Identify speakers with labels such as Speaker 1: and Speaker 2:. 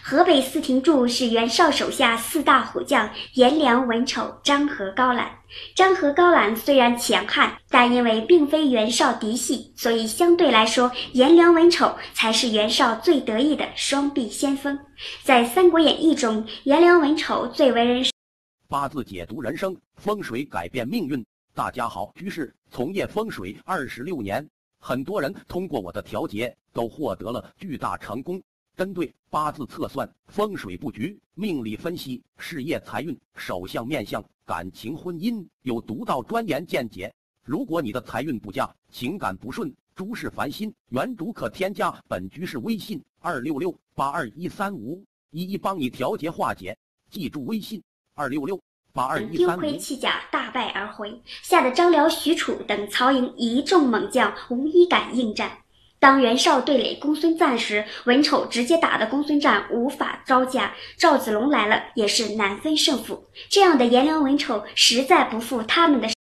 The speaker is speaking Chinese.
Speaker 1: 河北四廷柱是袁绍手下4大虎将颜良、文丑、张合、高览。张合、高览虽然强悍，但因为并非袁绍嫡系，所以相对来说，颜良、文丑才是袁绍最得意的双臂先锋。在《三国演义》中，颜良、文丑最为人
Speaker 2: 八字解读人生，风水改变命运。大家好，居士从业风水26年，很多人通过我的调节都获得了巨大成功。针对八字测算、风水布局、命理分析、事业财运、手相面相、感情婚姻，有独到专研见解。如果你的财运不佳、情感不顺、诸事烦心，原主可添加本居士微信266-8213511，帮你调节化解。记住微信266-82135。
Speaker 1: 丢盔弃甲，大败而回，吓得张辽、许褚等曹营一众猛将无一敢应战。当袁绍对垒公孙瓒时，文丑直接打得公孙瓒无法招架，赵子龙来了也是难分胜负。这样的颜良、文丑实在不负他们的